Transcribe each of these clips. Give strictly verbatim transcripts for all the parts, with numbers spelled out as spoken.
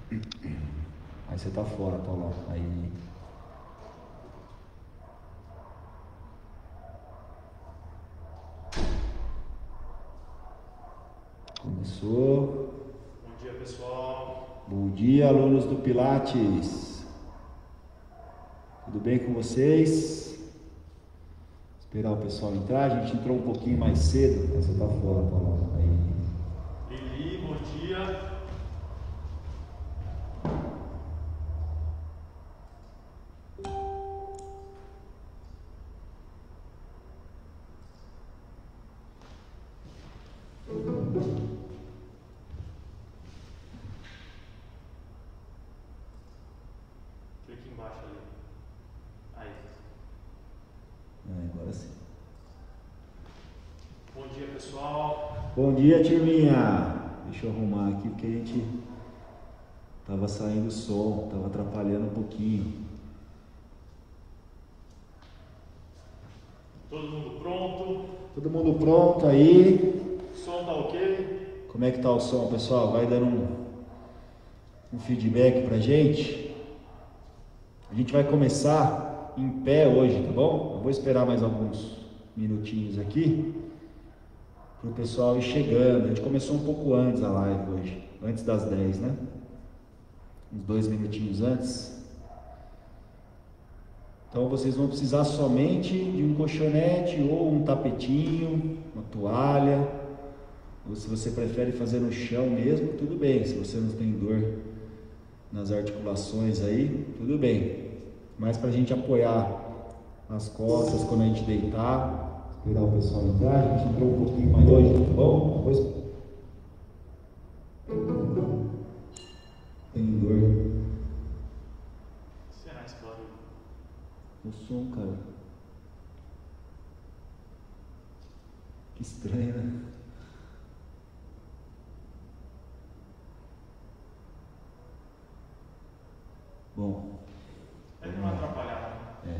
Aí você tá fora, Paulão. Aí. Começou. Bom dia, pessoal. Bom dia, alunos do Pilates. Tudo bem com vocês? Esperar o pessoal entrar. A gente entrou um pouquinho mais cedo. Mas você tá fora, Paulão. Aí. Lili, bom dia. Clique embaixo ali. Aí. É, agora sim. Bom dia, pessoal. Bom dia, turminha. Deixa eu arrumar aqui porque a gente tava saindo o som, tava atrapalhando um pouquinho. Todo mundo pronto? Todo mundo pronto aí? O som tá ok? Como é que tá o som, pessoal? Vai dando um, um feedback pra gente. A gente vai começar em pé hoje, tá bom? Eu vou esperar mais alguns minutinhos aqui pro pessoal ir chegando. A gente começou um pouco antes a live hoje, antes das dez, né? Uns dois minutinhos antes. Então vocês vão precisar somente de um colchonete ou um tapetinho, uma toalha, ou se você prefere fazer no chão mesmo, tudo bem. Se você não tem dor nas articulações aí, tudo bem. Mas para a gente apoiar as costas quando a gente deitar, esperar o pessoal entrar. A gente entrou um pouquinho mais hoje, tá bom? Depois... Tem dor. Será esse barulho? O som, cara. Que estranho, né? Bom. É que não atrapalhar, né? É.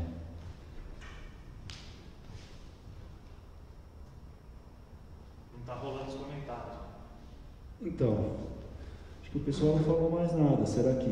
Não tá rolando os comentários. Então, acho que o pessoal não falou mais nada. Será que?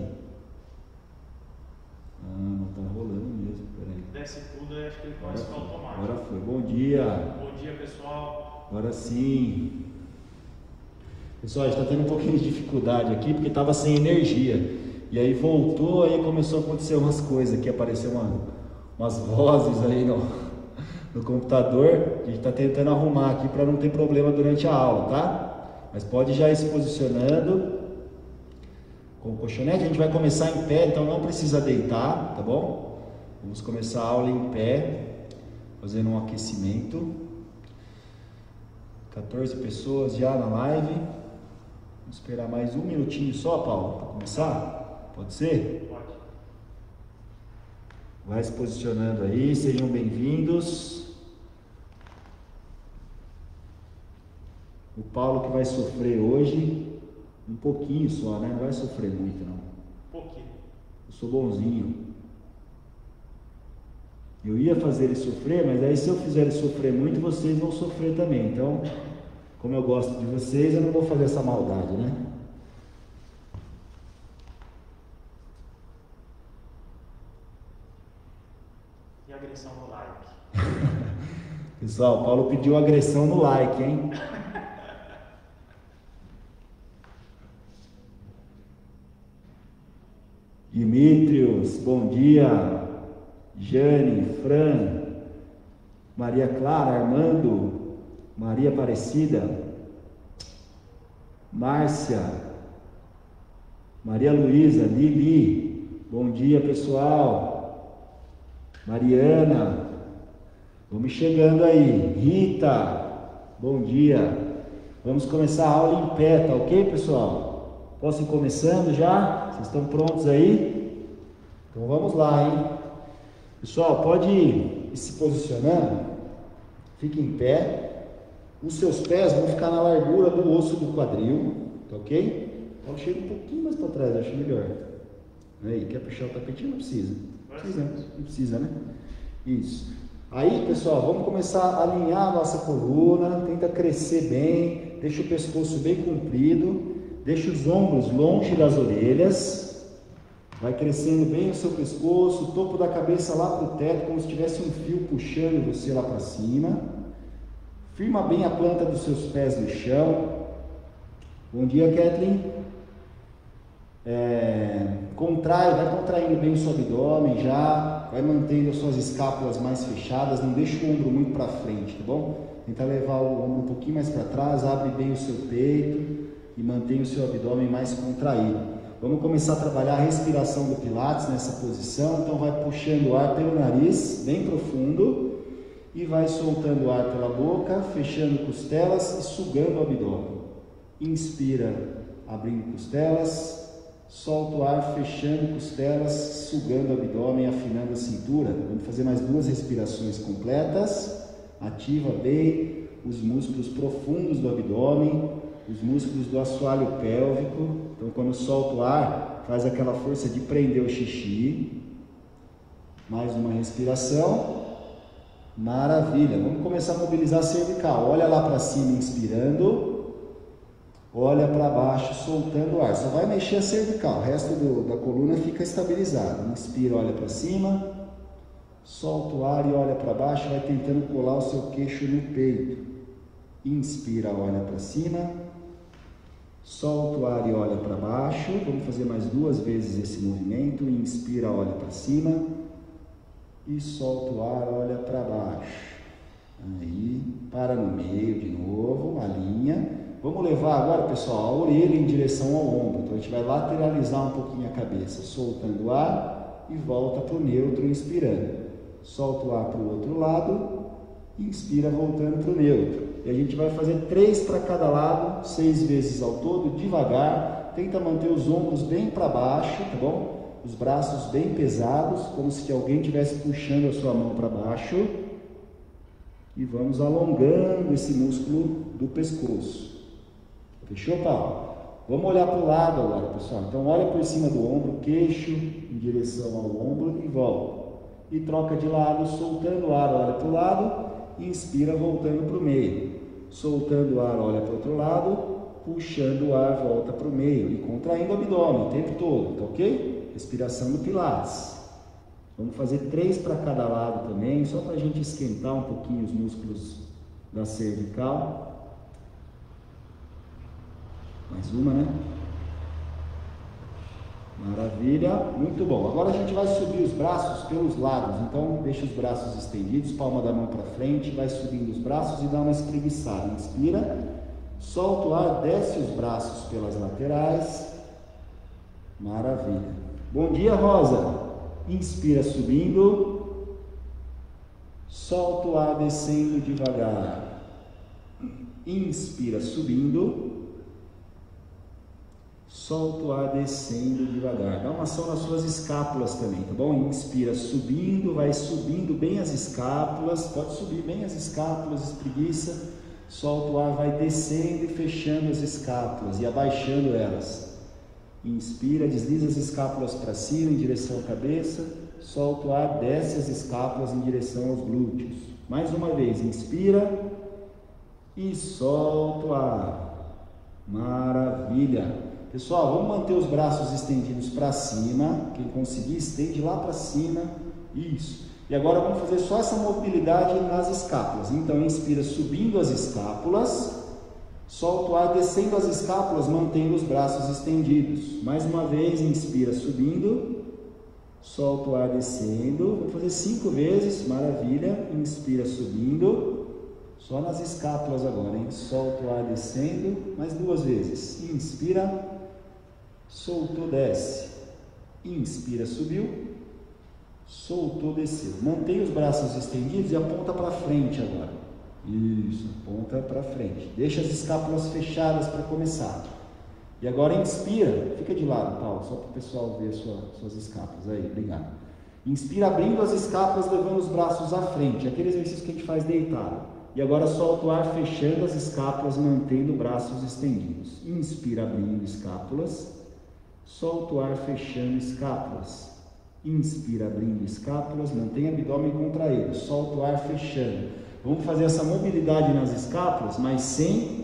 Ah, não tá rolando mesmo. Peraí. Desce tudo aí, acho que ele começa a ficar automático. Agora foi. Bom dia. Bom dia, pessoal. Agora sim. Pessoal, a gente está tendo um pouquinho de dificuldade aqui porque estava sem energia. E aí voltou, aí começou a acontecer umas coisas aqui, apareceu uma, umas vozes aí no, no computador. A gente está tentando arrumar aqui para não ter problema durante a aula, tá? Mas pode já ir se posicionando com o colchonete. A gente vai começar em pé, então não precisa deitar, tá bom? Vamos começar a aula em pé, fazendo um aquecimento. quatorze pessoas já na live. Vamos esperar mais um minutinho só, Paulo, para começar? Pode ser? Pode. Vai se posicionando aí, sejam bem-vindos. O Paulo que vai sofrer hoje, um pouquinho só, né? Não vai sofrer muito, não. Um pouquinho. Eu sou bonzinho. Eu ia fazer ele sofrer, mas aí se eu fizer ele sofrer muito, vocês vão sofrer também. Então, como eu gosto de vocês, eu não vou fazer essa maldade, né? E agressão no like. Pessoal, o Paulo pediu agressão no like, hein? Dimitrios, bom dia. Jane, Fran, Maria Clara, Armando, Maria Aparecida, Márcia, Maria Luísa, Lili, bom dia, pessoal. Mariana, vamos chegando aí. Rita, bom dia. Vamos começar a aula em pé, tá ok, pessoal? Posso ir começando já? Vocês estão prontos aí? Então vamos lá, hein? Pessoal, pode ir se posicionando. Fique em pé. Os seus pés vão ficar na largura do osso do quadril, tá ok? Então chega um pouquinho mais para trás, acho melhor. Aí, quer puxar o tapetinho? Não precisa. Não precisa, não precisa, né? Isso. Aí, pessoal, vamos começar a alinhar a nossa coluna. Tenta crescer bem. Deixa o pescoço bem comprido. Deixa os ombros longe das orelhas. Vai crescendo bem o seu pescoço, o topo da cabeça lá para o teto, como se tivesse um fio puxando você lá para cima. Firma bem a planta dos seus pés no chão. Bom dia, Kathleen. É, contrai, vai contraindo bem o seu abdômen já, vai mantendo as suas escápulas mais fechadas, não deixa o ombro muito para frente, tá bom? Tenta levar o ombro um pouquinho mais para trás, abre bem o seu peito e mantém o seu abdômen mais contraído. Vamos começar a trabalhar a respiração do Pilates nessa posição, então vai puxando o ar pelo nariz, bem profundo, e vai soltando o ar pela boca, fechando costelas e sugando o abdômen. Inspira, abrindo costelas. Solta o ar, fechando costelas, sugando o abdômen, afinando a cintura. Vamos fazer mais duas respirações completas. Ativa bem os músculos profundos do abdômen, os músculos do assoalho pélvico. Então, quando solta o ar, faz aquela força de prender o xixi. Mais uma respiração. Maravilha. Vamos começar a mobilizar a cervical. Olha lá para cima, inspirando. Olha para baixo, soltando o ar. Só vai mexer a cervical, o resto do, da coluna fica estabilizado. Inspira, olha para cima. Solta o ar e olha para baixo, vai tentando colar o seu queixo no peito. Inspira, olha para cima. Solta o ar e olha para baixo. Vamos fazer mais duas vezes esse movimento. Inspira, olha para cima. E solta o ar, olha para baixo. Aí, para no meio de novo, alinha. Vamos levar agora, pessoal, a orelha em direção ao ombro. Então a gente vai lateralizar um pouquinho a cabeça, soltando o ar e volta para o neutro, inspirando. Solta o ar para o outro lado, inspira, voltando para o neutro. E a gente vai fazer três para cada lado, seis vezes ao todo, devagar. Tenta manter os ombros bem para baixo, tá bom? Os braços bem pesados, como se alguém estivesse puxando a sua mão para baixo. E vamos alongando esse músculo do pescoço. Fechou, Paulo? Vamos olhar para o lado agora, pessoal. Então, olha por cima do ombro, queixo em direção ao ombro e volta. E troca de lado, soltando o ar, olha para o lado, inspira, voltando para o meio. Soltando o ar, olha para o outro lado, puxando o ar, volta para o meio. E contraindo o abdômen o tempo todo, tá ok? Respiração do Pilates. Vamos fazer três para cada lado também, só para a gente esquentar um pouquinho os músculos da cervical. Mais uma, né? Maravilha, muito bom. Agora a gente vai subir os braços pelos lados. Então, deixa os braços estendidos, palma da mão para frente, vai subindo os braços e dá uma espreguiçada. Inspira, solta o ar, desce os braços pelas laterais. Maravilha. Bom dia, Rosa. Inspira, subindo. Solta o ar, descendo devagar. Inspira, subindo. Solta o ar descendo devagar. Dá uma ação nas suas escápulas também, tá bom? Inspira subindo, vai subindo bem as escápulas. Pode subir bem as escápulas, espreguiça. Solta o ar, vai descendo e fechando as escápulas e abaixando elas. Inspira, desliza as escápulas para cima em direção à cabeça. Solta o ar, desce as escápulas em direção aos glúteos. Mais uma vez, inspira e solta o ar. Maravilha! Pessoal, vamos manter os braços estendidos para cima. Quem conseguir, estende lá para cima. Isso. E agora vamos fazer só essa mobilidade nas escápulas. Então, inspira subindo as escápulas. Solta o ar descendo as escápulas, mantendo os braços estendidos. Mais uma vez, inspira subindo. Solta o ar descendo. Vou fazer cinco vezes. Maravilha. Inspira subindo. Só nas escápulas agora, hein? Solta o ar descendo. Mais duas vezes. Inspira. Soltou, desce. Inspira, subiu. Soltou, desceu. Mantém os braços estendidos e aponta para frente agora. Isso, aponta para frente. Deixa as escápulas fechadas para começar. E agora inspira. Fica de lado, Paulo, só para o pessoal ver sua, suas escápulas. Aí, obrigado. Inspira abrindo as escápulas, levando os braços à frente. Aquele exercício que a gente faz deitado. E agora solta o ar fechando as escápulas, mantendo braços estendidos. Inspira abrindo escápulas. Solta o ar fechando escápulas. Inspira abrindo escápulas, mantém o abdômen contraído. Solta o ar fechando. Vamos fazer essa mobilidade nas escápulas, mas sem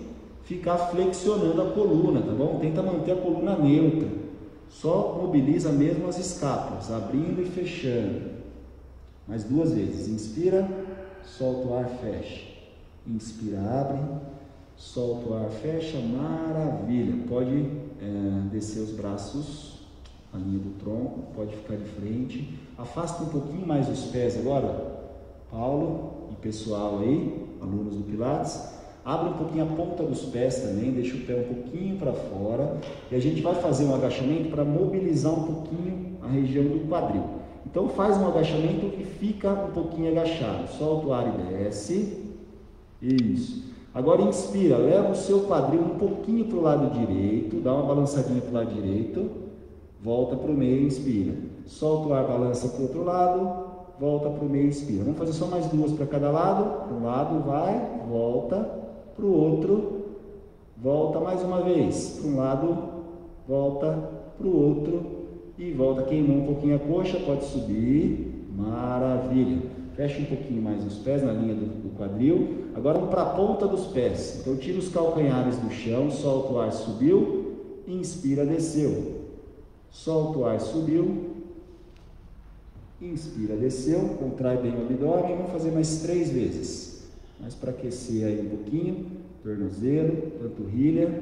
ficar flexionando a coluna, tá bom? Tenta manter a coluna neutra. Só mobiliza mesmo as escápulas, abrindo e fechando. Mais duas vezes. Inspira, solta o ar, fecha. Inspira, abre, solta o ar, fecha. Maravilha. Pode é, descer os braços, a linha do tronco, pode ficar de frente. Afasta um pouquinho mais os pés agora, Paulo e pessoal aí, alunos do Pilates. Abre um pouquinho a ponta dos pés também, deixa o pé um pouquinho para fora. E a gente vai fazer um agachamento para mobilizar um pouquinho a região do quadril. Então faz um agachamento e fica um pouquinho agachado. Solta o ar e desce. Isso. Agora inspira, leva o seu quadril um pouquinho para o lado direito, dá uma balançadinha para o lado direito, volta para o meio, inspira. Solta o ar, balança para o outro lado, volta para o meio, inspira. Vamos fazer só mais duas para cada lado. Para um lado, vai, volta. Para o outro, volta mais uma vez. Para um lado, volta. Para o outro e volta. Queimou um pouquinho a coxa, pode subir. Maravilha. Fecha um pouquinho mais os pés na linha do, do quadril. Agora vamos para a ponta dos pés. Então tira os calcanhares do chão, solta o ar, subiu. Inspira, desceu. Solta o ar, subiu. Inspira, desceu. Contrai bem o abdômen. Vamos fazer mais três vezes. Mas para aquecer aí um pouquinho, tornozelo, panturrilha,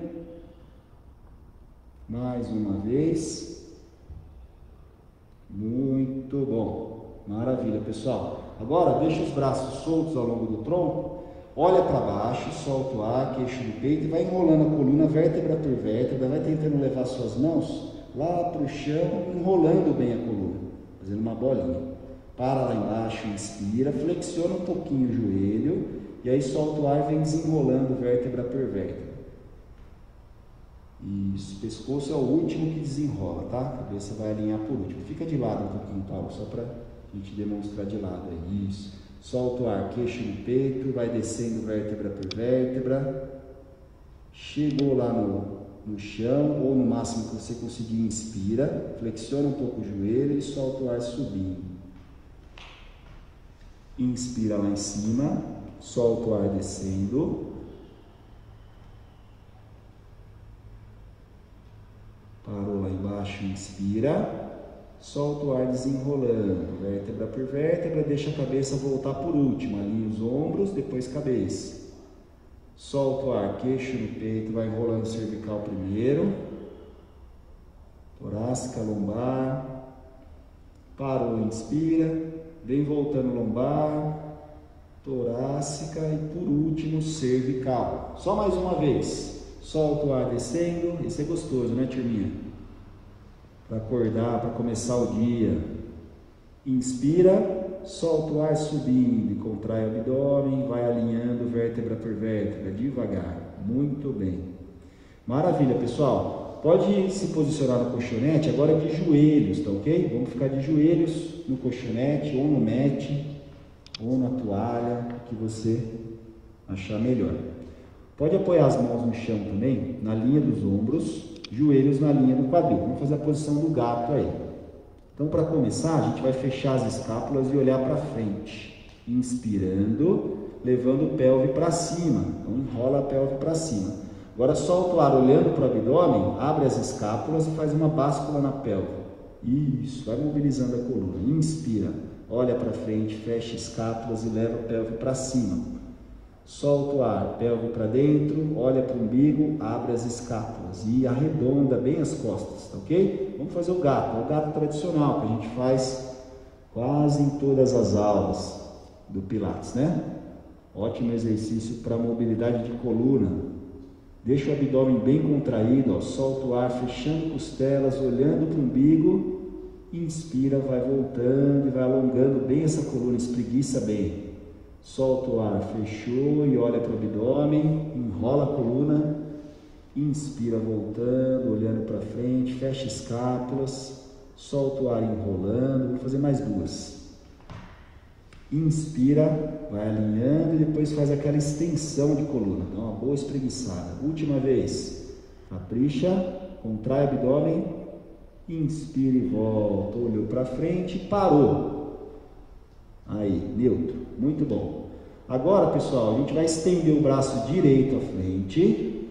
mais uma vez, muito bom, maravilha pessoal. Agora deixa os braços soltos ao longo do tronco, olha para baixo, solta o ar, queixo no peito e vai enrolando a coluna vértebra por vértebra, vai tentando levar suas mãos lá para o chão, enrolando bem a coluna, fazendo uma bolinha. Para lá embaixo, inspira, flexiona um pouquinho o joelho. E aí solta o ar e vem desenrolando vértebra por vértebra. Isso, pescoço é o último que desenrola, tá? A cabeça vai alinhar por último. Fica de lado um pouquinho, Paulo, só para a gente demonstrar de lado aí. Isso. Solta o ar, queixo no peito, vai descendo vértebra por vértebra. Chegou lá no, no chão, ou no máximo que você conseguir, inspira. Flexiona um pouco o joelho e solta o ar subindo. Inspira lá em cima. Solta o ar descendo. Parou lá embaixo, inspira. Solta o ar desenrolando, vértebra por vértebra, deixa a cabeça voltar por último. Alinha os ombros, depois cabeça. Solta o ar, queixo no peito, vai enrolando cervical primeiro. Torácica, lombar. Parou, inspira. Vem voltando lombar. Torácica e por último cervical. Só mais uma vez. Solta o ar descendo. Esse é gostoso, né, turminha? Para acordar, para começar o dia. Inspira, solta o ar subindo e contrai o abdômen, vai alinhando vértebra por vértebra, devagar. Muito bem. Maravilha, pessoal. Pode se posicionar no colchonete agora de joelhos, tá ok? Vamos ficar de joelhos no colchonete ou no mat, ou na toalha, que você achar melhor. Pode apoiar as mãos no chão também, na linha dos ombros, joelhos na linha do quadril. Vamos fazer a posição do gato aí. Então, para começar, a gente vai fechar as escápulas e olhar para frente. Inspirando, levando o pelve para cima. Então, enrola a pelve para cima. Agora, solta o ar olhando para o abdômen, abre as escápulas e faz uma báscula na pelve. Isso, vai mobilizando a coluna. Inspira. Olha para frente, fecha escápulas e leva a pelve para cima. Solta o ar, pelve para dentro, olha para o umbigo, abre as escápulas e arredonda bem as costas, tá ok? Vamos fazer o gato, é o gato tradicional que a gente faz quase em todas as aulas do Pilates, né? Ótimo exercício para mobilidade de coluna. Deixa o abdômen bem contraído, ó. Solta o ar, fechando costelas, olhando para o umbigo. Inspira, vai voltando e vai alongando bem essa coluna, espreguiça bem. Solta o ar, fechou e olha para o abdômen, enrola a coluna. Inspira, voltando, olhando para frente, fecha escápulas. Solta o ar, enrolando. Vou fazer mais duas. Inspira, vai alinhando e depois faz aquela extensão de coluna. Dá uma boa espreguiçada. Última vez. Capricha, contrai o abdômen. Inspira e volta, olhou para frente, parou. Aí, neutro, muito bom. Agora, pessoal, a gente vai estender o braço direito à frente,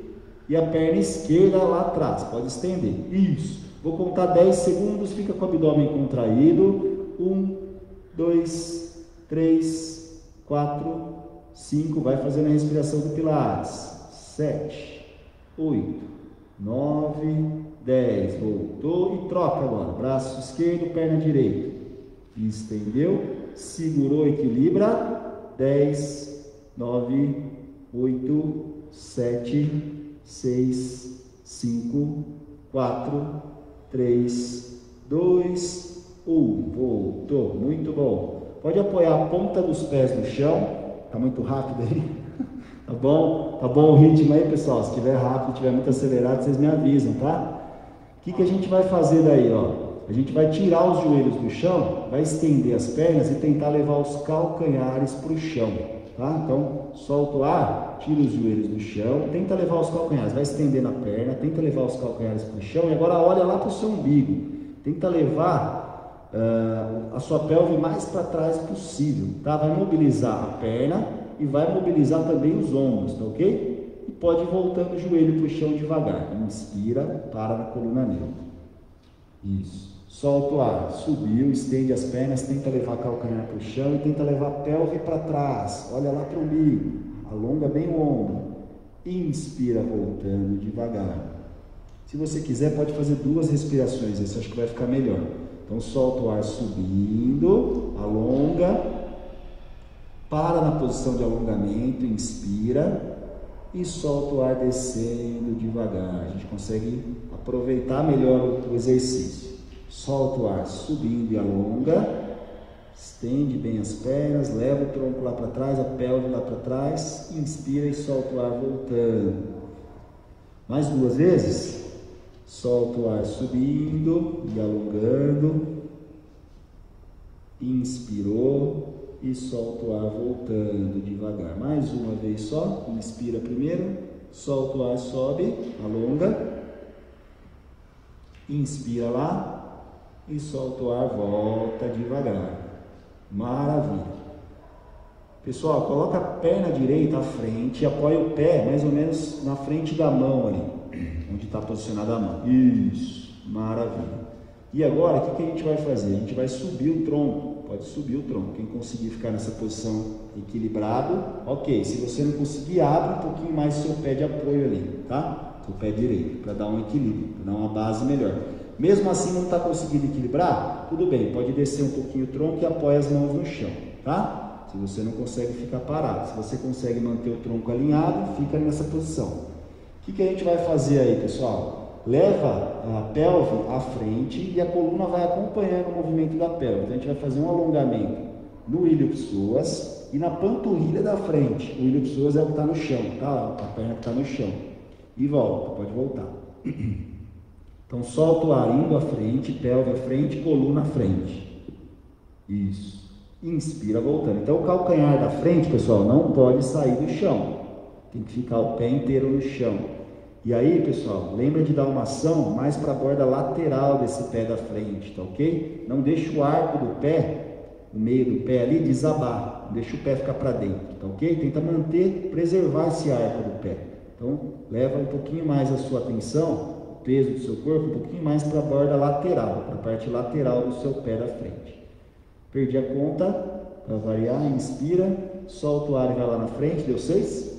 e a perna esquerda lá atrás, pode estender, isso, vou contar dez segundos, fica com o abdômen contraído, um, dois, três, quatro, cinco, vai fazendo a respiração do Pilates, sete, oito, nove, dez, voltou e troca agora, braço esquerdo, perna direita, estendeu, segurou, equilibra, dez, nove, oito, sete, seis, cinco, quatro, três, dois, um, voltou, muito bom, pode apoiar a ponta dos pés no chão, tá muito rápido aí, tá bom? Tá bom o ritmo aí, pessoal? Se estiver rápido, estiver muito acelerado, vocês me avisam, tá? O que que a gente vai fazer daí, ó? A gente vai tirar os joelhos do chão, vai estender as pernas e tentar levar os calcanhares para o chão, tá? Então, solta o ar, tira os joelhos do chão, tenta levar os calcanhares, vai estender na perna, tenta levar os calcanhares para o chão e agora olha lá para o seu umbigo, tenta levar uh, a sua pelve mais para trás possível, tá? Vai mobilizar a perna e vai mobilizar também os ombros, tá ok? E pode ir voltando o joelho para o chão devagar, inspira, para na coluna neutra, isso. Solta o ar, subiu, estende as pernas, tenta levar a calcanhar para o chão e tenta levar a pelve para trás, olha lá para o umbigo, alonga bem o ombro, inspira voltando devagar. Se você quiser pode fazer duas respirações, esse acho que vai ficar melhor. Então solta o ar subindo, alonga, para na posição de alongamento, inspira e solta o ar descendo devagar, a gente consegue aproveitar melhor o exercício. Solta o ar subindo e alonga, estende bem as pernas, leva o tronco lá para trás, a pelve lá para trás, inspira e solta o ar voltando. Mais duas vezes, solta o ar subindo e alongando, inspirou e solta o ar voltando devagar. Mais uma vez só, inspira primeiro, solta o ar, sobe, alonga, inspira lá, e solta o ar, volta devagar. Maravilha. Pessoal, coloca a perna direita à frente e apoia o pé mais ou menos na frente da mão ali, onde está posicionada a mão. Isso, maravilha. E agora, o que, que a gente vai fazer? A gente vai subir o tronco, pode subir o tronco. Quem conseguir ficar nessa posição equilibrado, ok. Se você não conseguir, abre um pouquinho mais o seu pé de apoio ali, tá? O pé direito, para dar um equilíbrio, para dar uma base melhor. Mesmo assim não está conseguindo equilibrar, tudo bem, pode descer um pouquinho o tronco e apoia as mãos no chão, tá? Se você não consegue ficar parado, se você consegue manter o tronco alinhado, fica nessa posição. O que, que a gente vai fazer aí, pessoal? Leva a pelve à frente e a coluna vai acompanhando o movimento da pelve. Então a gente vai fazer um alongamento no ilho-psoas e na panturrilha da frente. O ilho-psoas é o que está no chão, tá? A perna que está no chão. E volta, pode voltar. Então solta o ar indo à frente, pelve à frente, coluna à frente. Isso. Inspira voltando. Então o calcanhar da frente, pessoal, não pode sair do chão. Tem que ficar o pé inteiro no chão. E aí, pessoal, lembra de dar uma ação mais para a borda lateral desse pé da frente, tá ok? Não deixa o arco do pé, o meio do pé ali, desabar. Não deixa o pé ficar para dentro, tá ok? Tenta manter, preservar esse arco do pé. Então, leva um pouquinho mais a sua atenção, o peso do seu corpo, um pouquinho mais para a borda lateral, para a parte lateral do seu pé da frente. Perdi a conta, para variar, inspira, solta o ar e vai lá na frente, deu seis?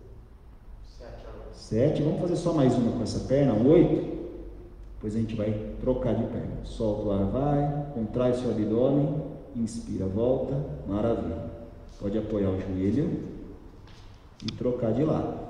Sete, vamos fazer só mais uma com essa perna, oito, depois a gente vai trocar de perna. Solta o ar, vai, contrai seu abdômen, inspira, volta, maravilha. Pode apoiar o joelho e trocar de lado.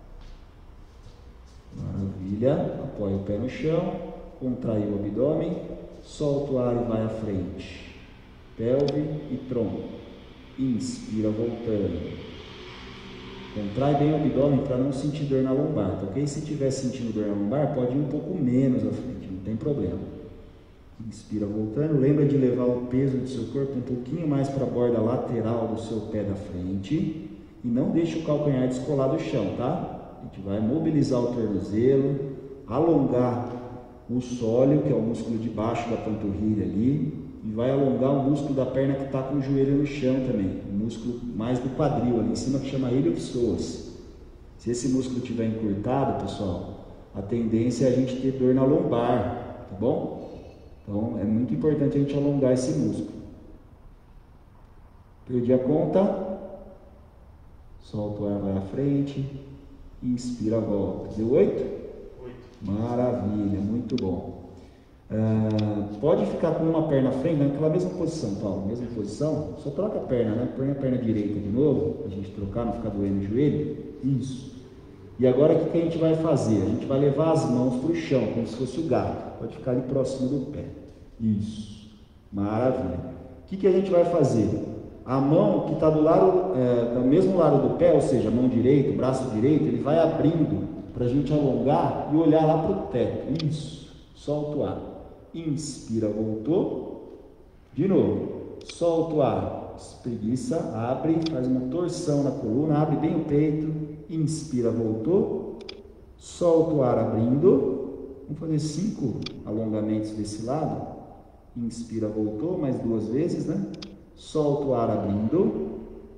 Maravilha, apoia o pé no chão, contrai o abdômen, solta o ar e vai à frente. Pelve e tronco, inspira, voltando. Contrai bem o abdômen para não sentir dor na lombar, tá ok? Se estiver sentindo dor na lombar, pode ir um pouco menos à frente, não tem problema. Inspira voltando, lembra de levar o peso do seu corpo um pouquinho mais para a borda lateral do seu pé da frente e não deixe o calcanhar descolar do chão, tá? A gente vai mobilizar o tornozelo, alongar o sóleo, que é o músculo de baixo da panturrilha ali, e vai alongar o músculo da perna que está com o joelho no chão também, o músculo mais do quadril ali em cima que chama ilho-psoas. Se esse músculo estiver encurtado, pessoal, a tendência é a gente ter dor na lombar, tá bom? Então, é muito importante a gente alongar esse músculo. Perdi a conta. Solta o ar, vai à frente. Inspira, volta. Deu oito? Oito. Maravilha, muito bom. Ah, pode ficar com uma perna à frente, naquela mesma posição, Paulo, mesma posição. Só troca a perna, né? Põe a perna direita de novo, pra gente trocar, não ficar doendo o joelho. Isso. E agora o que, que a gente vai fazer? A gente vai levar as mãos para o chão, como se fosse o gato. Pode ficar ali próximo do pé. Isso. Maravilha. O que, que a gente vai fazer? A mão que está do lado, é, do mesmo lado do pé, ou seja, a mão direita, o braço direito, ele vai abrindo para a gente alongar e olhar lá para o teto. Isso. Solta o ar. Inspira, voltou. De novo. Solta o ar. Espreguiça, abre, faz uma torção na coluna, abre bem o peito. Inspira, voltou. Solta o ar abrindo. Vamos fazer cinco alongamentos desse lado. Inspira, voltou, mais duas vezes, né? Solta o ar abrindo.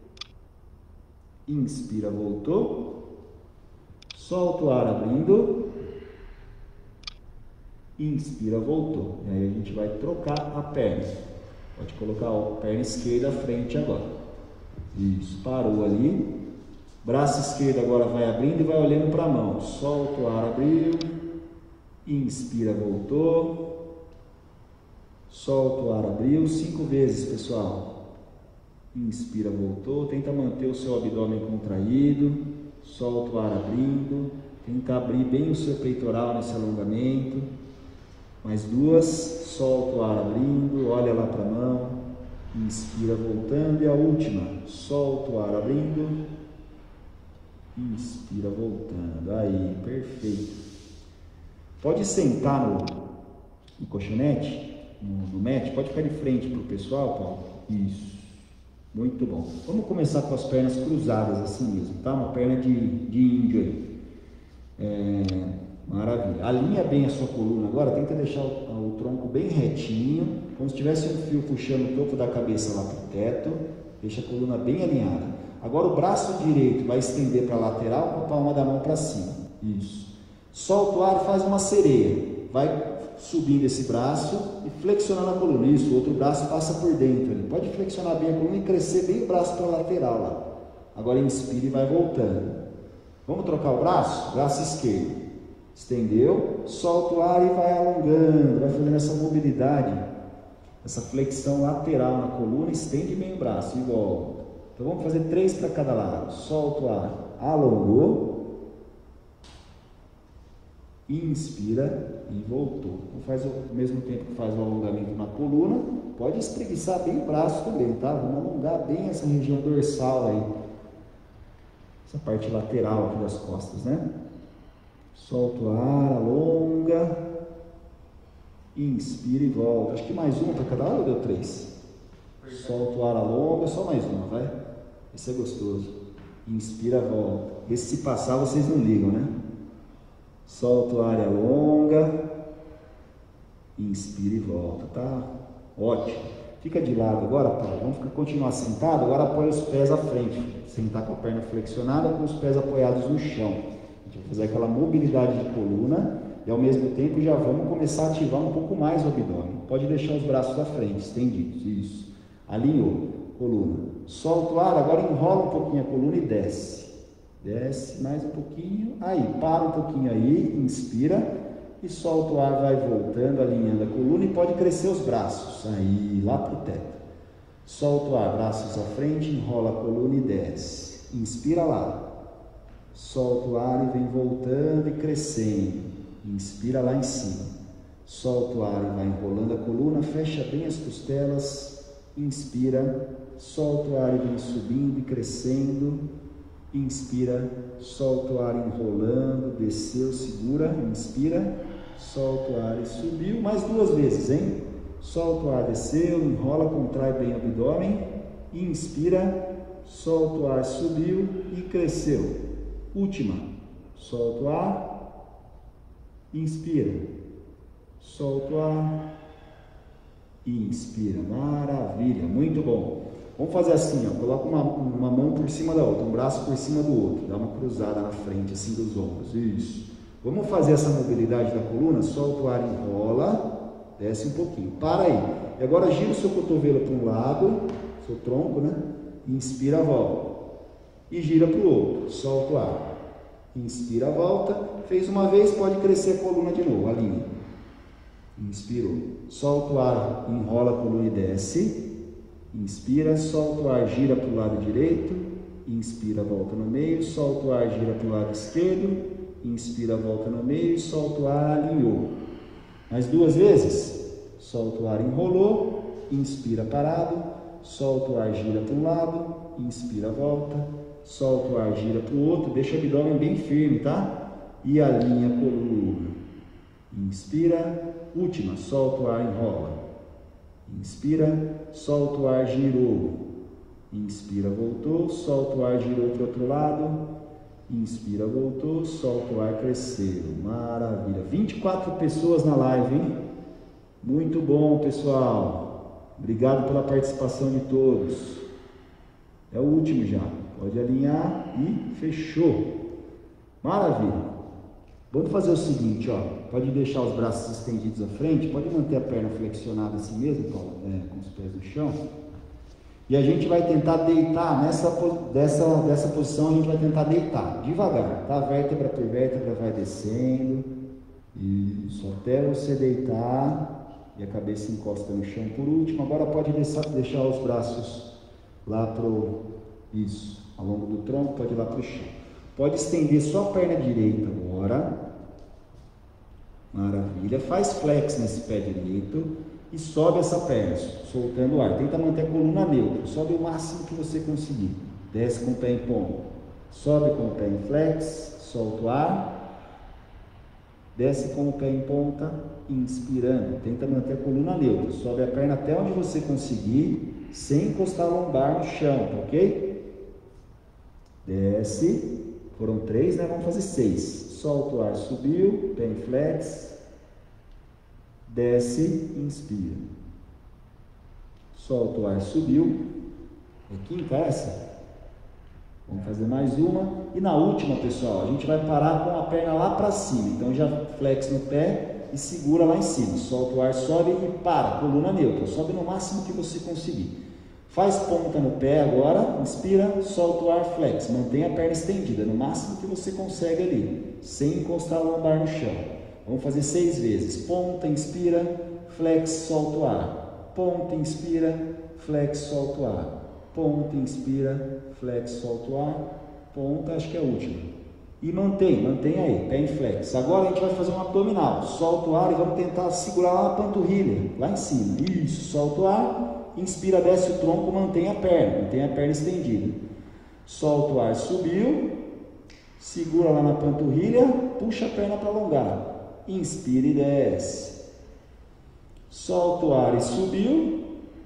Inspira, voltou. Solta o ar abrindo. Inspira, voltou. E aí a gente vai trocar a perna. Pode colocar a perna esquerda à frente agora. Isso, parou ali. Braço esquerdo agora vai abrindo e vai olhando para a mão. Solta o ar, abriu. Inspira, voltou. Solta o ar, abriu. Cinco vezes, pessoal. Inspira, voltou. Tenta manter o seu abdômen contraído. Solta o ar, abrindo. Tenta abrir bem o seu peitoral nesse alongamento. Mais duas. Solta o ar, abrindo. Olha lá para a mão. Inspira, voltando. E a última. Solta o ar, abrindo. Inspira, voltando. Aí, perfeito. Pode sentar no, no colchonete, no, no mat, pode ficar de frente para o pessoal, Paulo. Isso. Muito bom. Vamos começar com as pernas cruzadas, assim mesmo, tá? Uma perna de, de índio aí. É, maravilha. Alinha bem a sua coluna agora, tenta deixar o, o tronco bem retinho, como se tivesse um fio puxando o topo da cabeça lá para o teto. Deixa a coluna bem alinhada. Agora o braço direito vai estender para a lateral com a palma da mão para cima. Isso. Solta o ar e faz uma sereia. Vai subindo esse braço e flexionando a coluna. Isso, o outro braço passa por dentro ali. Pode flexionar bem a coluna e crescer bem o braço para a lateral lá. Agora inspira e vai voltando. Vamos trocar o braço? Braço esquerdo. Estendeu, solta o ar e vai alongando, vai fazendo essa mobilidade, essa flexão lateral na coluna, estende bem o braço e volta. Então vamos fazer três para cada lado. Solta o ar, alongou, inspira e voltou. Então faz ao mesmo tempo que faz o alongamento na coluna, pode espreguiçar bem o braço também, tá? Vamos alongar bem essa região dorsal aí, essa parte lateral aqui das costas, né? Solta o ar, alonga, inspira e volta. Acho que mais uma para cada lado ou deu três? Solta o ar, alonga, só mais uma, vai? Esse é gostoso. Inspira, volta. Esse se passar vocês não ligam, né? Solta o ar e alonga. Inspira e volta, tá? Ótimo. Fica de lado agora, Paulo. Vamos ficar, continuar sentado. Agora apoia os pés à frente. Sentar com a perna flexionada, com os pés apoiados no chão. A gente vai fazer aquela mobilidade de coluna. E ao mesmo tempo já vamos começar a ativar um pouco mais o abdômen. Pode deixar os braços à frente, estendidos. Isso. Alinhou, coluna. Solta o ar, agora enrola um pouquinho a coluna e desce. Desce mais um pouquinho. Aí, para um pouquinho aí, inspira e solta o ar, vai voltando, alinhando a coluna e pode crescer os braços. Aí, lá para o teto. Solta o ar, braços à frente, enrola a coluna e desce. Inspira lá. Solta o ar e vem voltando e crescendo. Inspira lá em cima. Solta o ar e vai enrolando a coluna, fecha bem as costelas. Inspira, solta o ar e vem subindo e crescendo. Inspira, solta o ar enrolando, desceu, segura, inspira, solta o ar e subiu. Mais duas vezes, hein? Solta o ar, desceu, enrola, contrai bem o abdômen. Inspira, solta o ar, subiu e cresceu. Última. Solta o ar, inspira, solta o ar. Inspira, maravilha, muito bom. Vamos fazer assim, ó, coloca uma, uma mão por cima da outra, um braço por cima do outro, dá uma cruzada na frente, assim, dos ombros, isso. Vamos fazer essa mobilidade da coluna, solta o ar, enrola, desce um pouquinho, para aí. E agora gira o seu cotovelo para um lado, seu tronco, né? Inspira, volta. E gira para o outro, solta o ar. Inspira, volta. Fez uma vez, pode crescer a coluna de novo, alinha. Inspirou. Solta o ar, enrola a coluna e desce. Inspira, solta o ar, gira para o lado direito. Inspira, volta no meio. Solta o ar, gira para o lado esquerdo. Inspira, volta no meio. Solta o ar, alinhou. Mais duas vezes. Solta o ar, enrolou. Inspira, parado. Solta o ar, gira para um lado. Inspira, volta. Solta o ar, gira para o outro. Deixa o abdômen bem firme, tá? E alinha a coluna. Inspira. Última. Solta o ar, enrola. Inspira, solta o ar, girou. Inspira, voltou, solta o ar, girou para o outro lado. Inspira, voltou, solta o ar, cresceu. Maravilha. vinte e quatro pessoas na live, hein? Muito bom, pessoal. Obrigado pela participação de todos. É o último já. Pode alinhar e fechou. Maravilha. Vamos fazer o seguinte, ó, pode deixar os braços estendidos à frente, pode manter a perna flexionada assim mesmo, Paulo, é, com os pés no chão. E a gente vai tentar deitar, nessa dessa, dessa posição a gente vai tentar deitar, devagar, tá? Vértebra por vértebra vai descendo, isso, até você deitar e a cabeça encosta no chão por último. Agora pode deixar, deixar os braços lá pro, isso, ao longo do tronco, pode ir lá pro chão. Pode estender só a perna direita agora. Maravilha. Faz flex nesse pé direito e sobe essa perna, soltando o ar. Tenta manter a coluna neutra. Sobe o máximo que você conseguir. Desce com o pé em ponta. Sobe com o pé em flex. Solta o ar. Desce com o pé em ponta. Inspirando. Tenta manter a coluna neutra. Sobe a perna até onde você conseguir, sem encostar a lombar no chão, tá ok? Desce. Foram três, né? Vamos fazer seis. Solta o ar, subiu, pé em flex. Desce, inspira. Solta o ar, subiu. É quinta essa? Vamos fazer mais uma. E na última, pessoal, a gente vai parar com a perna lá para cima. Então já flex no pé e segura lá em cima. Solta o ar, sobe e para. Coluna neutra. Sobe no máximo que você conseguir. Faz ponta no pé agora, inspira, solta o ar, flex. Mantenha a perna estendida, no máximo que você consegue ali, sem encostar a lombar no chão. Vamos fazer seis vezes. Ponta, inspira, flex, solta o ar. Ponta, inspira, flex, solta o ar. Ponta, inspira, flex, solta o ar. Ponta, acho que é a última. E mantém, mantém aí, pé em flex. Agora a gente vai fazer um abdominal. Solta o ar e vamos tentar segurar lá a panturrilha, lá em cima. Isso, solta o ar. Inspira, desce o tronco, mantém a perna, mantém a perna estendida. Solta o ar, subiu. Segura lá na panturrilha, puxa a perna para alongar. Inspira e desce. Solta o ar e subiu.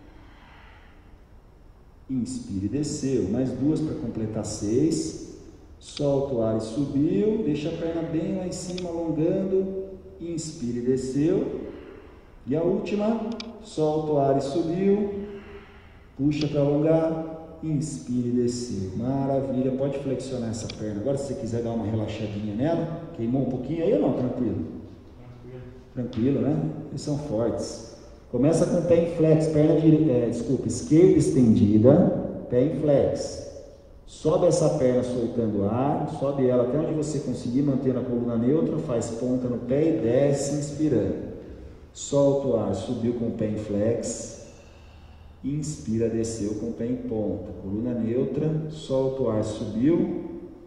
Inspira e desceu. Mais duas para completar seis. Solta o ar e subiu. Deixa a perna bem lá em cima, alongando. Inspira e desceu. E a última, solta o ar e subiu, puxa para alongar, inspira e desceu. Maravilha, pode flexionar essa perna. Agora, se você quiser dar uma relaxadinha nela, queimou um pouquinho aí ou não? Tranquilo? Tranquilo. Tranquilo, né? Eles são fortes. Começa com o pé em flex, perna direita, é, desculpa, esquerda estendida, pé em flex. Sobe essa perna soltando o ar, sobe ela até onde você conseguir, mantendo a coluna neutra, faz ponta no pé e desce inspirando. Solta o ar, subiu com o pé em flex, inspira, desceu com o pé em ponta, coluna neutra, solta o ar, subiu,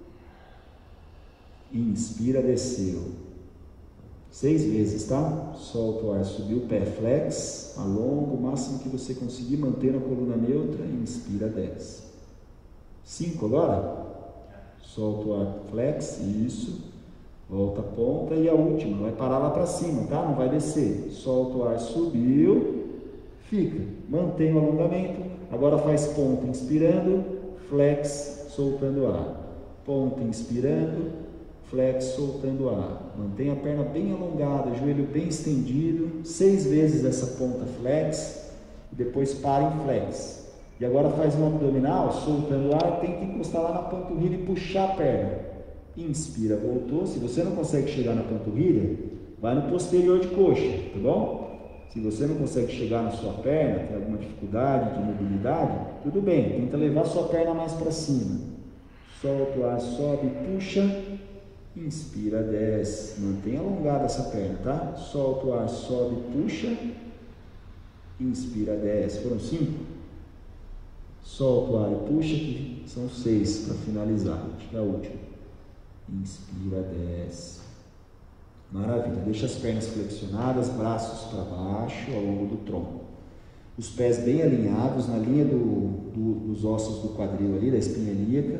inspira, desceu, seis vezes, tá? Solta o ar, subiu, pé flex, alonga o máximo que você conseguir, mantendo a coluna neutra, inspira, desce. Cinco agora? Solta o ar, flex, isso. Volta a ponta e a última, vai parar lá para cima, tá? Não vai descer. Solta o ar, subiu, fica. Mantém o alongamento. Agora faz ponta inspirando, flex, soltando o ar. Ponta inspirando, flex, soltando o ar. Mantém a perna bem alongada, joelho bem estendido. Seis vezes essa ponta flex. E depois para em flex. E agora faz um abdominal, soltando o ar, tem que encostar lá na panturrilha e puxar a perna. Inspira, voltou. Se você não consegue chegar na panturrilha, vai no posterior de coxa, tá bom? Se você não consegue chegar na sua perna, tem alguma dificuldade de mobilidade, tudo bem, tenta levar sua perna mais para cima. Solta o ar, sobe, puxa, inspira, desce. Mantenha alongada essa perna, tá? Solta o ar, sobe, puxa, inspira, desce. Foram cinco? Solta o ar e puxa, que são seis para finalizar. Acho que é a última. Inspira, desce. Maravilha. Deixa as pernas flexionadas, braços para baixo, ao longo do tronco. Os pés bem alinhados, na linha do, do, dos ossos do quadril ali, da espinha ilíaca.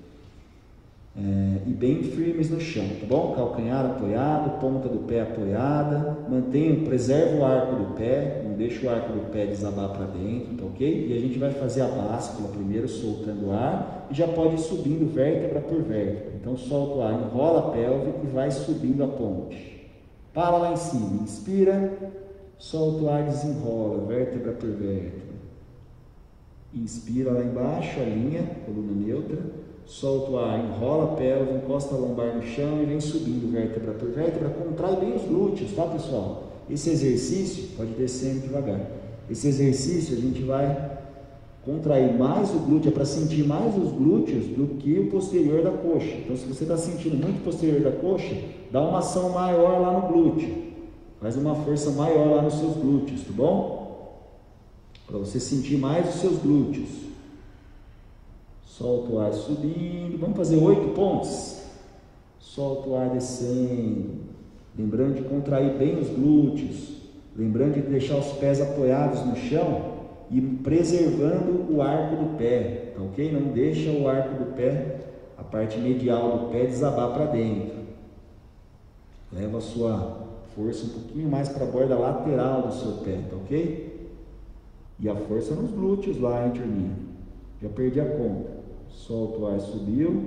É, e bem firmes no chão, tá bom? Calcanhar apoiado, ponta do pé apoiada. Mantenha, preserva o arco do pé, não deixa o arco do pé desabar para dentro, tá ok? E a gente vai fazer a báscula primeiro, soltando o ar, e já pode ir subindo vértebra por vértebra. Então solta o ar, enrola a pelve e vai subindo a ponte. Para lá em cima, inspira, solta o ar, desenrola, vértebra por vértebra. Inspira lá embaixo, alinha, coluna neutra. Solta o ar, enrola a pelve, encosta a lombar no chão e vem subindo vértebra por vértebra. Contrai bem os glúteos, tá, pessoal? Esse exercício, pode descendo devagar. Esse exercício a gente vai contrair mais o glúteo, é para sentir mais os glúteos do que o posterior da coxa. Então, se você está sentindo muito o posterior da coxa, dá uma ação maior lá no glúteo. Faz uma força maior lá nos seus glúteos, tá bom? Para você sentir mais os seus glúteos. Solta o ar subindo. Vamos fazer oito pontos. Solta o ar descendo. Lembrando de contrair bem os glúteos. Lembrando de deixar os pés apoiados no chão e preservando o arco do pé, tá ok? Não deixa o arco do pé, a parte medial do pé, desabar para dentro. Leva a sua força um pouquinho mais para a borda lateral do seu pé, tá ok? E a força nos glúteos lá, hein, turminha? Já perdi a conta. Solta o ar, subiu.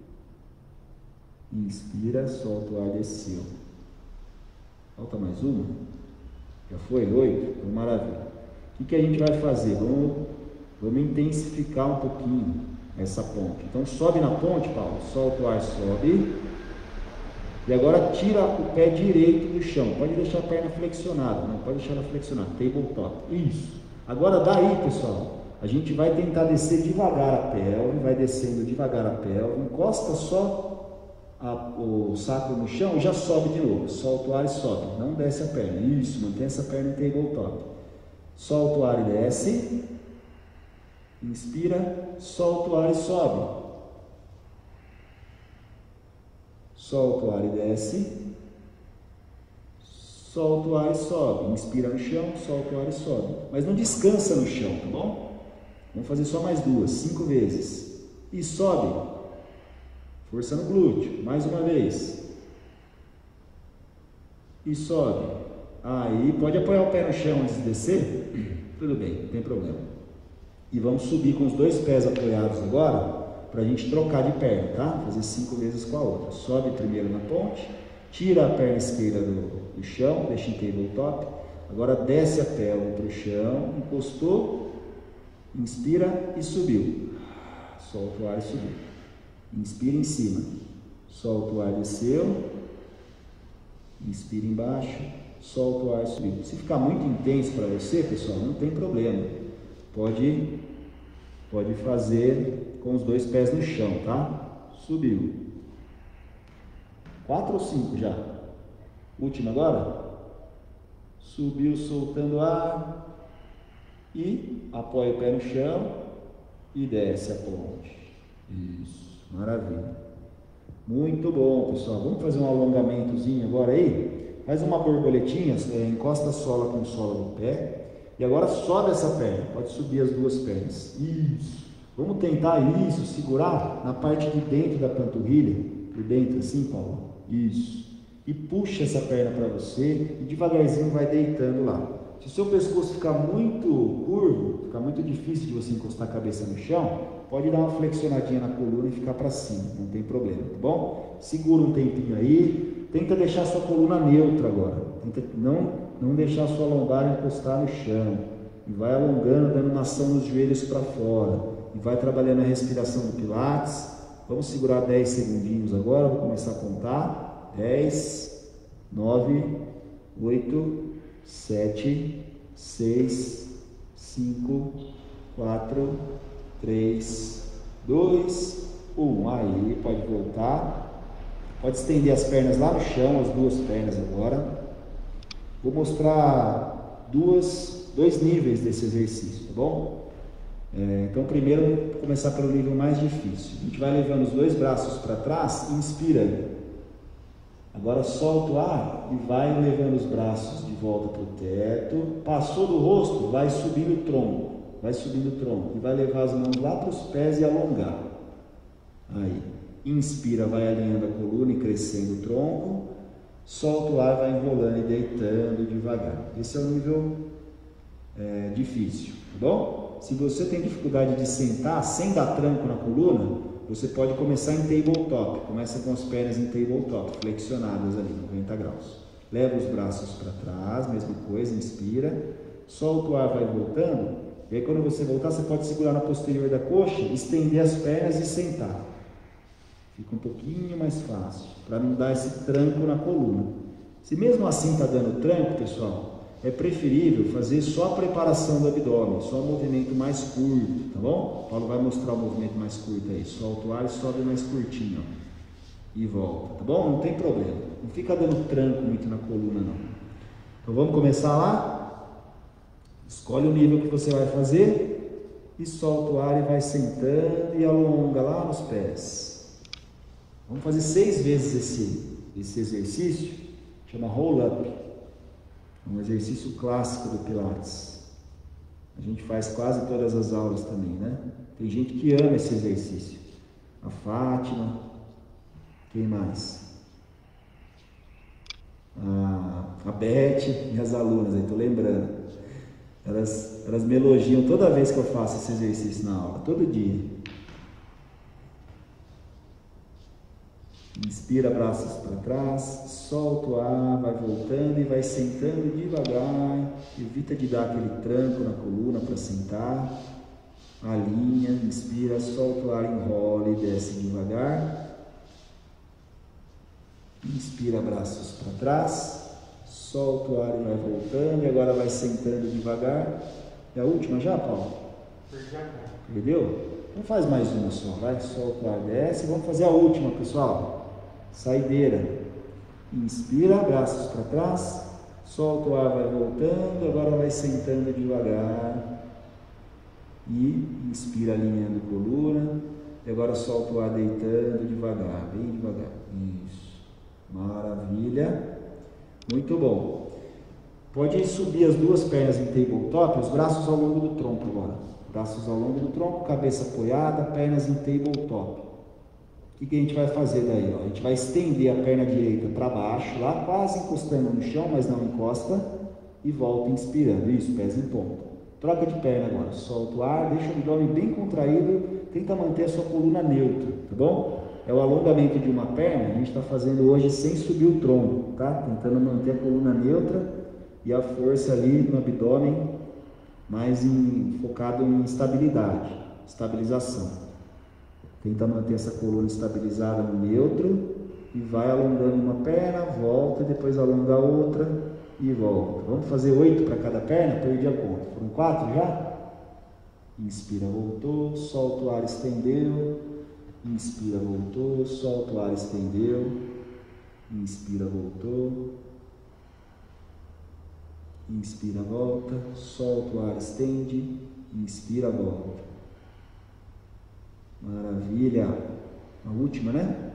Inspira, solta o ar, desceu. Falta mais uma? Já foi? Oito? Então, maravilha. O que, que a gente vai fazer? Vamos, vamos intensificar um pouquinho essa ponte. Então, sobe na ponte, Paulo. Solta o ar, sobe. E agora tira o pé direito do chão. Pode deixar a perna flexionada. Não pode deixar ela flexionada. Tabletop. Isso. Agora, daí, pessoal, a gente vai tentar descer devagar a pelve. Vai descendo devagar a pelve. Encosta só a, o sacro no chão e já sobe de novo. Solta o ar e sobe. Não desce a perna. Isso. Mantém essa perna em tabletop. Solta o ar e desce. Inspira. Solta o ar e sobe. Solta o ar e desce. Solta o ar e sobe. Inspira no chão, solta o ar e sobe. Mas não descansa no chão, tá bom? Vamos fazer só mais duas, cinco vezes. E sobe. Força no glúteo. Mais uma vez. E sobe. Aí, pode apoiar o pé no chão antes de descer? Tudo bem, não tem problema. E vamos subir com os dois pés apoiados agora, para a gente trocar de perna, tá? Fazer cinco vezes com a outra. Sobe primeiro na ponte, tira a perna esquerda do, do chão, deixa em tabletop. Agora desce a pelve para o chão, encostou, inspira e subiu. Solta o ar e subiu. Inspira em cima. Solta o ar, desceu. Inspira embaixo. Solta o ar, subiu. Se ficar muito intenso para você, pessoal, não tem problema. Pode, pode fazer com os dois pés no chão, tá? Subiu. Quatro ou cinco já? Última agora? Subiu, soltando ar. E apoia o pé no chão e desce a ponte. Isso, maravilha. Muito bom, pessoal. Vamos fazer um alongamentozinho agora aí? Faz uma borboletinha, encosta a sola com a sola do pé. E agora sobe essa perna. Pode subir as duas pernas. Isso. Vamos tentar isso, segurar na parte de dentro da panturrilha. Por dentro assim, Paulo. Isso. E puxa essa perna para você e devagarzinho vai deitando lá. Se o seu pescoço ficar muito curvo, ficar muito difícil de você encostar a cabeça no chão, pode dar uma flexionadinha na coluna e ficar para cima. Não tem problema, tá bom? Segura um tempinho aí. Tenta deixar a sua coluna neutra agora. Tenta não, não deixar a sua lombar encostar no chão. e vai alongando, dando uma ação nos joelhos para fora, e vai trabalhando a respiração do Pilates. Vamos segurar dez segundinhos agora, vou começar a contar. dez, nove, oito, sete, seis, cinco, quatro, três, dois, um. Aí, pode voltar. Pode estender as pernas lá no chão, as duas pernas agora. Vou mostrar duas, dois níveis desse exercício, tá bom? É, então, primeiro, vou começar pelo nível mais difícil. A gente vai levando os dois braços para trás, inspirando. Agora solta o ar e vai levando os braços de volta para o teto. Passou do rosto, vai subindo o tronco. Vai subindo o tronco. E vai levar as mãos lá para os pés e alongar. Aí. Inspira, vai alinhando a coluna e crescendo o tronco. Solta o ar, vai enrolando e deitando devagar. Esse é o nível é, difícil, tá bom? Se você tem dificuldade de sentar sem dar tranco na coluna, você pode começar em tabletop. Começa com as pernas em tabletop, flexionadas ali, noventa graus. Leva os braços para trás, mesma coisa, inspira. Solta o ar, vai voltando. E aí quando você voltar, você pode segurar na posterior da coxa, estender as pernas e sentar. Fica um pouquinho mais fácil, para não dar esse tranco na coluna. Se mesmo assim está dando tranco, pessoal, é preferível fazer só a preparação do abdômen, só o movimento mais curto, tá bom? O Paulo vai mostrar o movimento mais curto aí. Solta o ar e sobe mais curtinho, ó. E volta, tá bom? Não tem problema. Não fica dando tranco muito na coluna, não. Então vamos começar lá? Escolhe o nível que você vai fazer e solta o ar e vai sentando e alonga lá nos pés. Vamos fazer seis vezes esse, esse exercício, chama roll-up, um exercício clássico do Pilates. A gente faz quase todas as aulas também, né? Tem gente que ama esse exercício. A Fátima, quem mais? A, a Beth, minhas alunas, aí tô lembrando. Elas, elas me elogiam toda vez que eu faço esse exercício na aula, todo dia. Inspira, braços para trás, solta o ar, vai voltando e vai sentando devagar. Evita de dar aquele tranco na coluna para sentar. Alinha, inspira, solta o ar, enrola e desce devagar. Inspira, braços para trás, solta o ar e vai voltando. E agora vai sentando devagar. É a última já, Paulo? Perdeu? Então faz mais uma só, vai, solta o ar, desce. Vamos fazer a última, pessoal. Saideira. Inspira, braços para trás, solta o ar, vai voltando, agora vai sentando devagar. E inspira, alinhando a coluna, e agora solta o ar, deitando devagar, bem devagar. Isso. Maravilha. Muito bom. Pode subir as duas pernas em tabletop, os braços ao longo do tronco agora. Braços ao longo do tronco, cabeça apoiada, pernas em tabletop. O que, que a gente vai fazer daí? Ó? A gente vai estender a perna direita para baixo, lá quase encostando no chão, mas não encosta, e volta inspirando. Isso, pés em ponta. Troca de perna agora, solta o ar, deixa o abdômen bem contraído, tenta manter a sua coluna neutra, tá bom? É o alongamento de uma perna, a gente está fazendo hoje sem subir o tronco, tá? Tentando manter a coluna neutra e a força ali no abdômen mais em, focado em estabilidade, estabilização. Tenta manter essa coluna estabilizada no neutro e vai alongando uma perna, volta, depois alonga a outra e volta. Vamos fazer oito para cada perna? Perdi a conta. Foram quatro já? Inspira, voltou, solta o ar, estendeu. Inspira, voltou, solta o ar, estendeu. Inspira, voltou. Inspira, volta, solta o ar, estende. Inspira, volta. Maravilha. A última, né?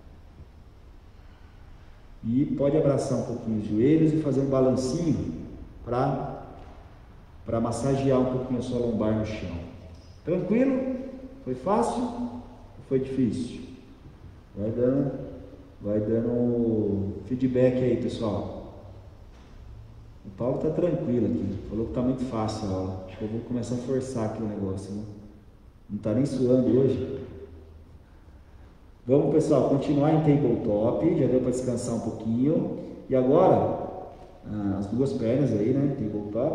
E pode abraçar um pouquinho os joelhos e fazer um balancinho para para massagear um pouquinho a sua lombar no chão. Tranquilo? Foi fácil ou foi difícil? Vai dando, vai dando feedback aí, pessoal. O Paulo tá tranquilo aqui. Falou que tá muito fácil a aula. Acho que eu vou começar a forçar aqui o negócio, né? Não tá nem suando hoje. Vamos, pessoal, continuar em tabletop. Já deu para descansar um pouquinho. E agora, as duas pernas aí, né? Tabletop.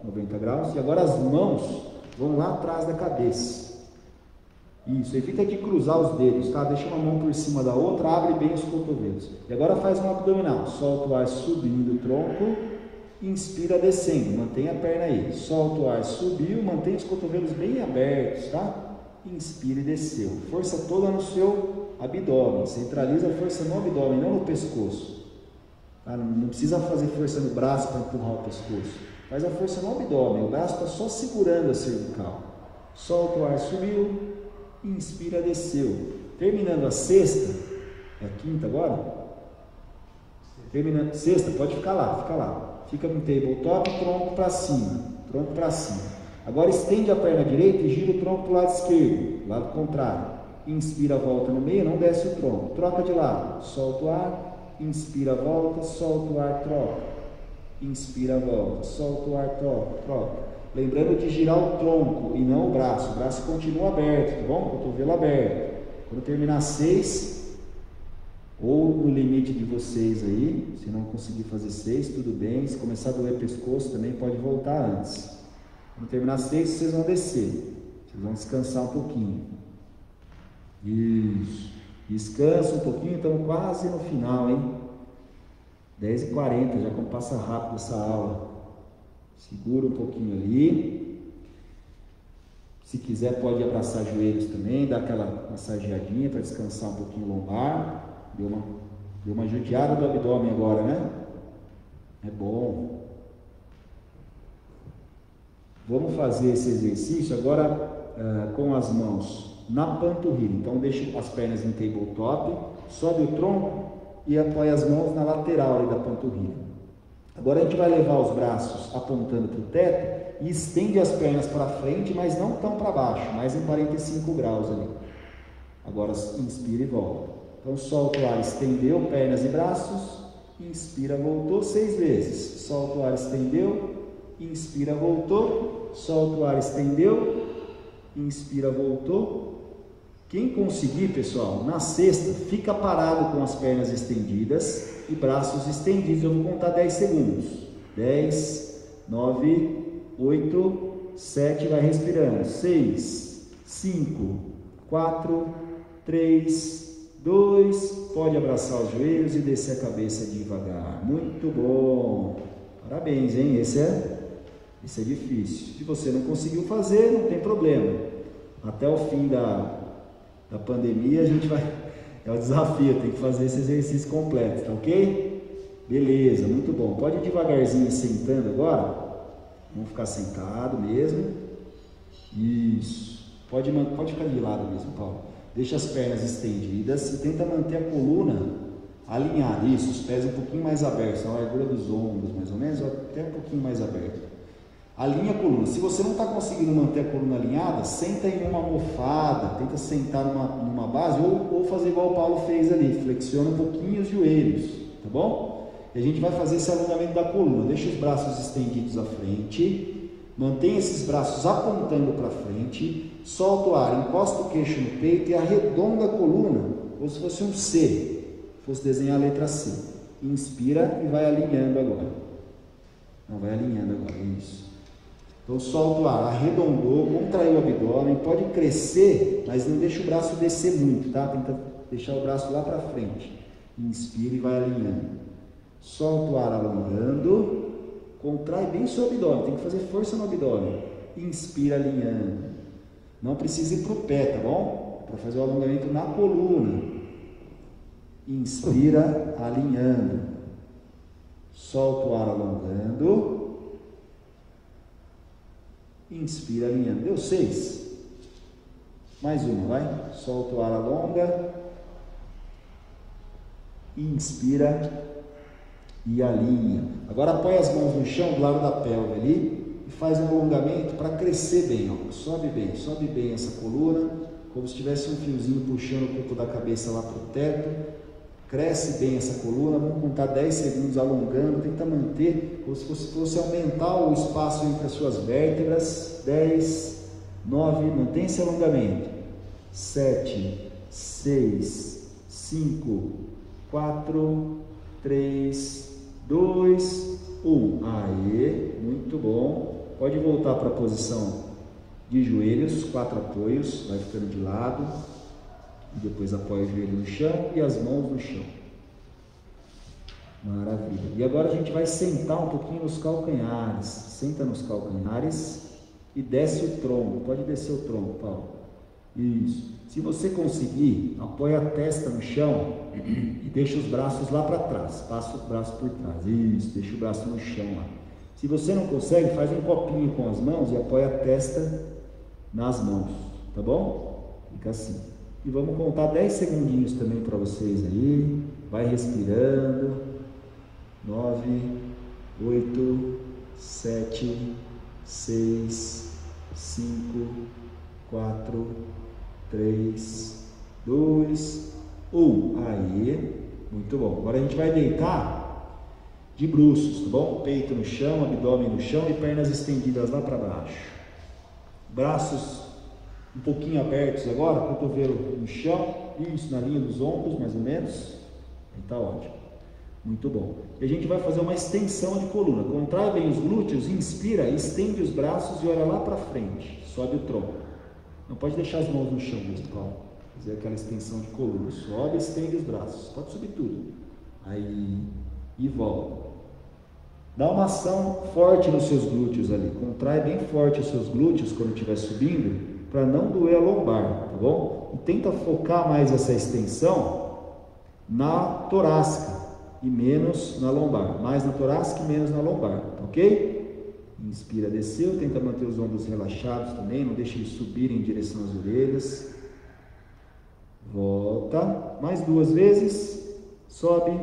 noventa graus. E agora as mãos vão lá atrás da cabeça. Isso, evita de cruzar os dedos, tá? Deixa uma mão por cima da outra, abre bem os cotovelos. E agora faz um abdominal. Solta o ar subindo o tronco, inspira descendo, mantém a perna aí. Solta o ar, subiu, mantém os cotovelos bem abertos, tá? Inspira e desceu. Força toda no seu abdômen. Centraliza a força no abdômen, não no pescoço. Tá? Não, não precisa fazer força no braço para empurrar o pescoço. Faz a força no abdômen. O braço está só segurando a cervical. Solta o ar, subiu. Inspira, desceu. Terminando a sexta. É a quinta agora? Terminando. Sexta, pode ficar lá, fica lá. Fica no tabletop, tronco para cima. Tronco para cima. Agora estende a perna direita e gira o tronco para o lado esquerdo, lado contrário. Inspira, volta no meio, não desce o tronco. Troca de lado, solta o ar, inspira, volta, solta o ar, troca. Inspira, volta, solta o ar, troca, troca. Lembrando de girar o tronco e não o braço. O braço continua aberto, tá bom? Cotovelo aberto. Quando terminar seis, ou no limite de vocês aí, se não conseguir fazer seis, tudo bem. Se começar a doer o pescoço também pode voltar antes. Quando terminar seis, vocês vão descer. Vocês vão descansar um pouquinho. Isso. Descansa um pouquinho, estamos quase no final, hein? dez e quarenta, já como passa rápido essa aula. Segura um pouquinho ali. Se quiser pode abraçar joelhos também, dar aquela massageadinha para descansar um pouquinho o lombar. Deu uma, deu uma judiada do abdômen agora, né? É bom. Vamos fazer esse exercício agora uh, com as mãos na panturrilha. Então deixa as pernas em tabletop, sobe o tronco e apoia as mãos na lateral ali da panturrilha. Agora a gente vai levar os braços apontando para o teto e estende as pernas para frente, mas não tão para baixo, mais em quarenta e cinco graus ali. Agora inspira e volta. Então solta o ar, estendeu, pernas e braços, inspira, voltou, seis vezes. Solta o ar, estendeu, inspira, voltou, solta o ar, estendeu, inspira, voltou. Quem conseguir, pessoal, na sexta, fica parado com as pernas estendidas e braços estendidos. Eu vou contar dez segundos. dez, nove, oito, sete, vai respirando. seis, cinco, quatro, três, dois, pode abraçar os joelhos e descer a cabeça devagar. Muito bom. Parabéns, hein? Esse é, esse é difícil. Se você não conseguiu fazer, não tem problema. Até o fim da, da pandemia, a gente vai... É o desafio, tem que fazer esse exercício completo, tá ok? Beleza, muito bom. Pode ir devagarzinho sentando agora. Vamos ficar sentado mesmo. Isso. Pode, pode ficar de lado mesmo, Paulo. Deixa as pernas estendidas e tenta manter a coluna alinhada. Isso, os pés um pouquinho mais abertos, a largura dos ombros, mais ou menos, ou até um pouquinho mais aberto. Alinha a coluna. Se você não está conseguindo manter a coluna alinhada, senta em uma almofada, tenta sentar numa, numa base ou, ou fazer igual o Paulo fez ali, flexiona um pouquinho os joelhos, tá bom? E a gente vai fazer esse alongamento da coluna. Deixa os braços estendidos à frente, mantém esses braços apontando para frente, solta o ar, encosta o queixo no peito e arredonda a coluna, como se fosse um C, fosse desenhar a letra C. Inspira e vai alinhando agora. Não, vai alinhando agora, isso. Então solta o ar, arredondou, contraiu o abdômen, pode crescer, mas não deixa o braço descer muito, tá? Tenta deixar o braço lá para frente. Inspira e vai alinhando. Solta o ar alongando, contrai bem o seu abdômen, tem que fazer força no abdômen. Inspira alinhando. Não precisa ir para o pé, tá bom? É para fazer o alongamento na coluna. Inspira alinhando. Solta o ar alongando. Inspira alinhando. Deu seis. Mais uma, vai. Solta o ar, alonga. Inspira e alinha. Agora apoia as mãos no chão do lado da pelve ali e faz um alongamento para crescer bem. Ó. Sobe bem, sobe bem essa coluna, como se tivesse um fiozinho puxando o topo da cabeça lá para o teto. Cresce bem essa coluna, vamos contar dez segundos alongando, tenta manter, como se fosse, fosse aumentar o espaço entre as suas vértebras. dez, nove, mantém esse alongamento. sete, seis, cinco, quatro, três, dois, um. Aê, muito bom. Pode voltar para a posição de joelhos, quatro apoios, vai ficando de lado. E depois apoia o joelho no chão e as mãos no chão. Maravilha. E agora a gente vai sentar um pouquinho nos calcanhares. Senta nos calcanhares e desce o tronco. Pode descer o tronco, Paulo. Isso. Se você conseguir, apoia a testa no chão e deixa os braços lá para trás. Passa os braços por trás. Isso, deixa o braço no chão lá. Se você não consegue, faz um copinho com as mãos e apoia a testa nas mãos. Tá bom? Fica assim. E vamos contar dez segundinhos também para vocês aí. Vai respirando. nove, oito, sete, seis, cinco, quatro, três, dois, um. Aí, muito bom. Agora a gente vai deitar de bruços, tá bom? Peito no chão, abdômen no chão e pernas estendidas lá para baixo. Braços um pouquinho abertos agora, cotovelo no chão, isso, na linha dos ombros, mais ou menos. Aí tá ótimo. Muito bom. E a gente vai fazer uma extensão de coluna. Contrai bem os glúteos, inspira, estende os braços e olha lá para frente. Sobe o tronco. Não pode deixar as mãos no chão mesmo, calma. Fazer aquela extensão de coluna. Sobe e estende os braços. Pode subir tudo. Aí, e volta. Dá uma ação forte nos seus glúteos ali. Contrai bem forte os seus glúteos quando estiver subindo, para não doer a lombar, tá bom? E tenta focar mais essa extensão na torácica e menos na lombar. Mais na torácica e menos na lombar, ok? Inspira, desceu, tenta manter os ombros relaxados também, não deixe eles subirem em direção às orelhas. Volta, mais duas vezes, sobe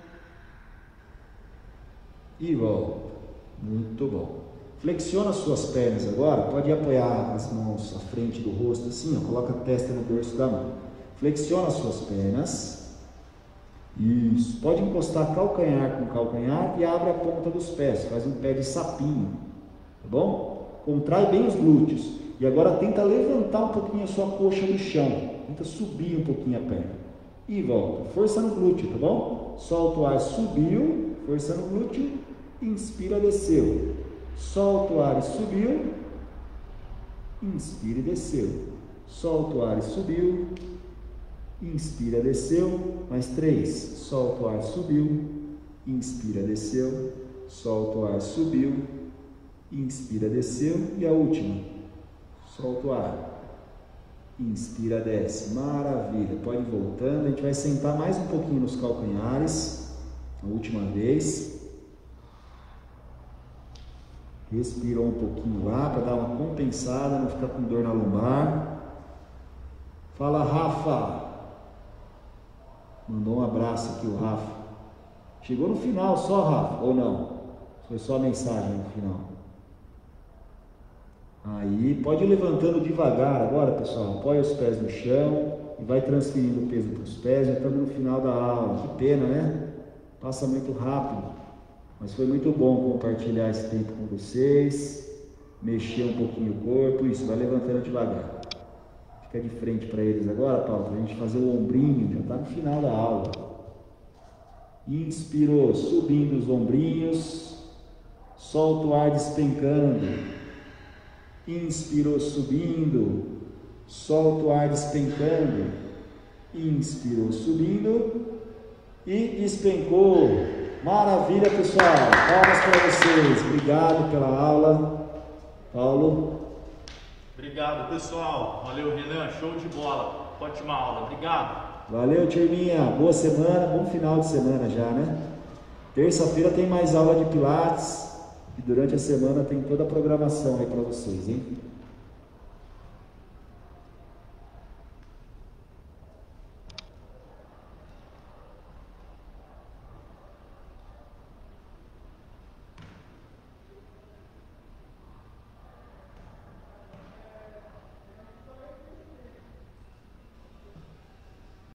e volta. Muito bom. Flexiona as suas pernas agora, pode apoiar as mãos à frente do rosto assim, ó, coloca a testa no dorso da mão. Flexiona as suas pernas. Isso, pode encostar calcanhar com calcanhar e abre a ponta dos pés, faz um pé de sapinho, tá bom? Contrai bem os glúteos e agora tenta levantar um pouquinho a sua coxa do chão, tenta subir um pouquinho a perna e volta, força no glúteo, tá bom? Solta o ar, subiu, força no glúteo, inspira, desceu, solta o ar e subiu, inspira e desceu, solta o ar e subiu, inspira, desceu, mais três, solta o ar, subiu, inspira, desceu, solta o ar, subiu, inspira, desceu, e a última, solta o ar, inspira, desce, maravilha, pode ir voltando, a gente vai sentar mais um pouquinho nos calcanhares, a última vez, respirou um pouquinho lá, para dar uma compensada, não ficar com dor na lombar. Fala, Rafa. Mandou um abraço aqui o Rafa. Chegou no final só, Rafa, ou não? Foi só a mensagem no final. Aí, pode ir levantando devagar agora, pessoal. Apoia os pés no chão e vai transferindo o peso para os pés. Já estamos no final da aula. Que pena, né? Passa muito rápido. Mas foi muito bom compartilhar esse tempo com vocês. Mexer um pouquinho o corpo. Isso, vai levantando devagar. Fica de frente para eles agora, Paulo, para a gente fazer o ombrinho, já está no final da aula. Inspirou, subindo os ombrinhos, solta o ar despencando. Inspirou, subindo, solta o ar despencando. Inspirou, subindo e despencou. Maravilha, pessoal. Palmas para vocês. Obrigado pela aula, Paulo. Obrigado, pessoal. Valeu, Renan. Show de bola. Ótima aula. Obrigado. Valeu, turminha. Boa semana, bom final de semana já, né? Terça-feira tem mais aula de Pilates e durante a semana tem toda a programação aí para vocês, hein?